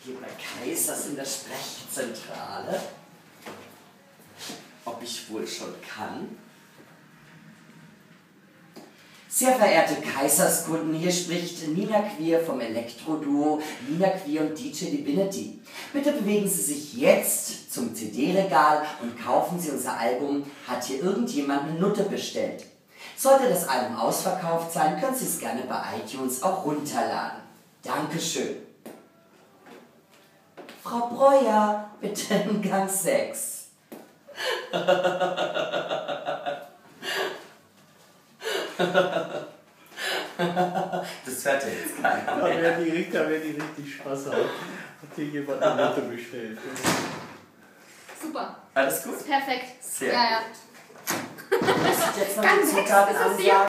hier bei Kaisers in der Sprechzentrale. Ob ich wohl schon kann? Sehr verehrte Kaiserskunden, hier spricht Nina Queer vom Elektroduo Nina Queer und DJ Divinity. Bitte bewegen Sie sich jetzt zum CD-Regal und kaufen Sie unser Album Hat hier irgendjemand eine Nutte bestellt? Sollte das Album ausverkauft sein, können Sie es gerne bei iTunes auch runterladen. Dankeschön. Frau Breuer, bitte in Gang 6. Das hört ja jetzt keiner mehr. Da werden die richtig Spaß haben. Hat hier jemand eine Note bestellt. Super. Alles gut? Perfekt. Sehr ja, ja. gut. Muss ich jetzt noch Gang die 6 Zutaten ist es ansagen? hier.